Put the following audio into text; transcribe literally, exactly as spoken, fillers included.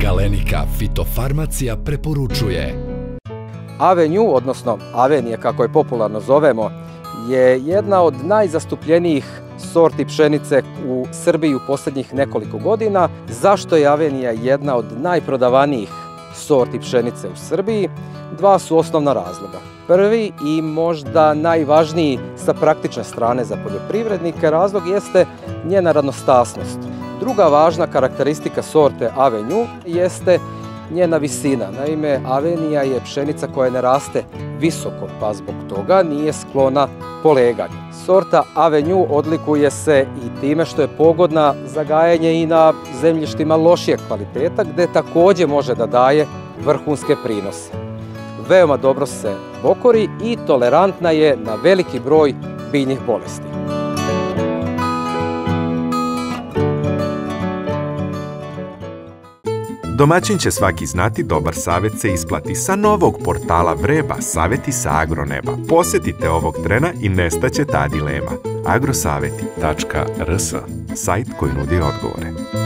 Galenika fitofarmacija preporučuje Avenue, odnosno Avenije kako je popularno zovemo, je jedna od najzastupljenijih sorti pšenice u Srbiji u posljednjih nekoliko godina. Zašto je Avenija jedna od najprodavanijih sorti pšenice u Srbiji? Dva su osnovna razloga. Prvi i možda najvažniji sa praktične strane za poljoprivrednike razlog jeste njena radnostasnost. Druga važna karakteristika sorte Avenue jeste njena visina. Naime, Avenija je pšenica koja ne raste visoko, pa zbog toga nije sklona poleganju. Sorta Avenue odlikuje se i time što je pogodna za gajenje i na zemljištima lošijeg kvaliteta, gde također može da daje vrhunske prinose. Veoma dobro se bokori i tolerantna je na veliki broj biljnih bolesti. Domaćin će svaki znati, dobar savjet se isplati. Sa novog portala Vreba, savjeti sa agroneba. Posjetite ovog trena i nestaće ta dilema. agrosaveti tačka rs, sajt koji nudi odgovore.